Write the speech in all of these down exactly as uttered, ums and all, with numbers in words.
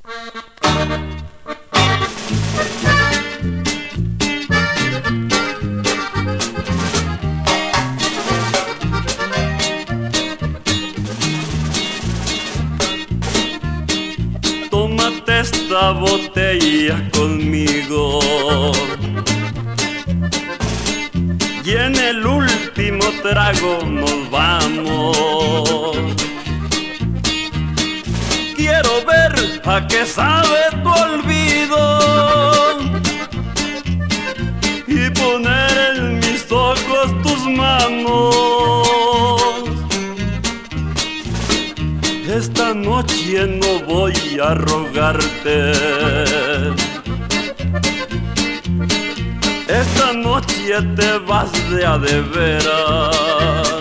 Tómate esta botella conmigo y en el último trago nos vamos. Quiero ver a qué sabe tu olvido y poner en mis ojos tus manos. Esta noche no voy a rogarte, esta noche te vas de a de veras.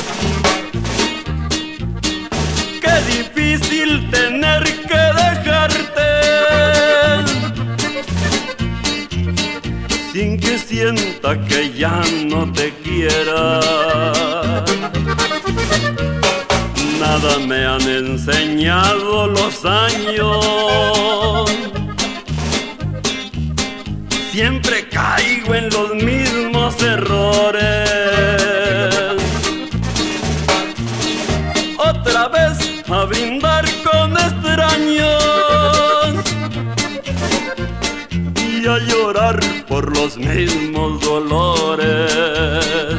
Qué difícil tener que dejarte sin que sienta que ya no te quiera. Nada me han enseñado los años, siempre caigo en los mismos errores. Otra vez a brindar con extraños y a llorar por los mismos dolores.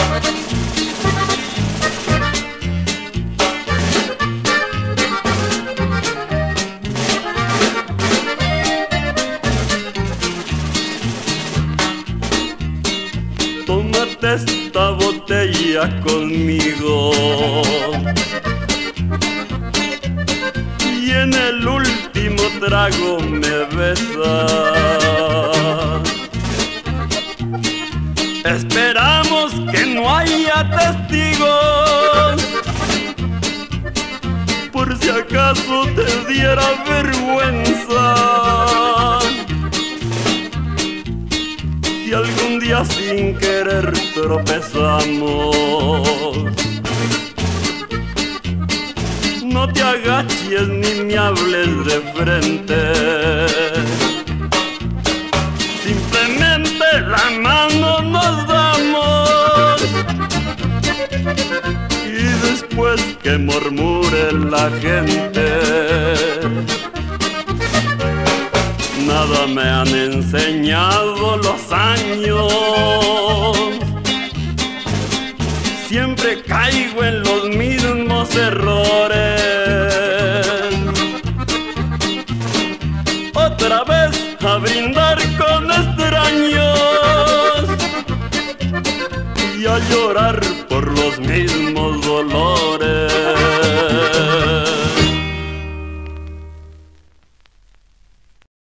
Tómate esta botella conmigo y en el último trago me besas. Esperamos que no haya testigos, por si acaso te diera vergüenza. Si algún día sin querer tropezamos, no te agaches ni me hables de frente, simplemente la mano nos damos y después que murmure la gente. Nada me han enseñado los años, siempre caigo en los mismos errores. Otra vez a brindar con extraños y a llorar por los mismos dolores.